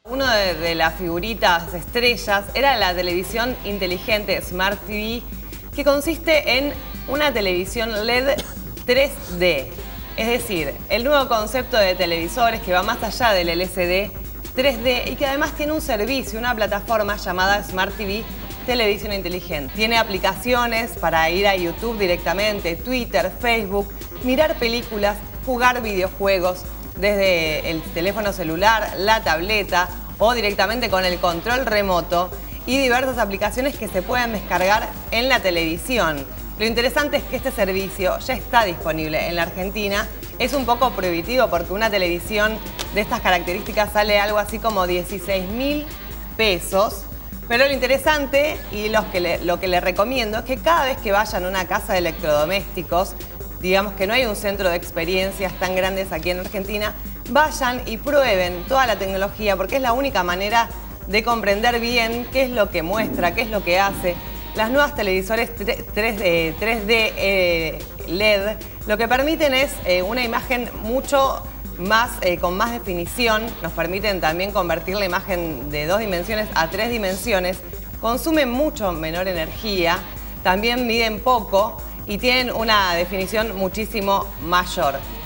Una de las figuritas estrellas era la televisión inteligente Smart TV, que consiste en una televisión LED 3D. Es decir, el nuevo concepto de televisores que va más allá del LCD 3D y que además tiene un servicio, una plataforma llamada Smart TV Televisión Inteligente. Tiene aplicaciones para ir a YouTube directamente, Twitter, Facebook, mirar películas, jugar videojuegos desde el teléfono celular, la tableta o directamente con el control remoto y diversas aplicaciones que se pueden descargar en la televisión. Lo interesante es que este servicio ya está disponible en la Argentina. Es un poco prohibitivo porque una televisión de estas características sale algo así como 16.000 pesos. Pero lo interesante y lo que les recomiendo es que cada vez que vayan a una casa de electrodomésticos, digamos que no hay un centro de experiencias tan grandes aquí en Argentina, vayan y prueben toda la tecnología porque es la única manera de comprender bien qué es lo que muestra, qué es lo que hace. Las nuevas televisores 3D LED lo que permiten es una imagen mucho más, con más definición. Nos permiten también convertir la imagen de 2 dimensiones a 3 dimensiones. Consumen mucho menor energía, también miden poco y tienen una definición muchísimo mayor.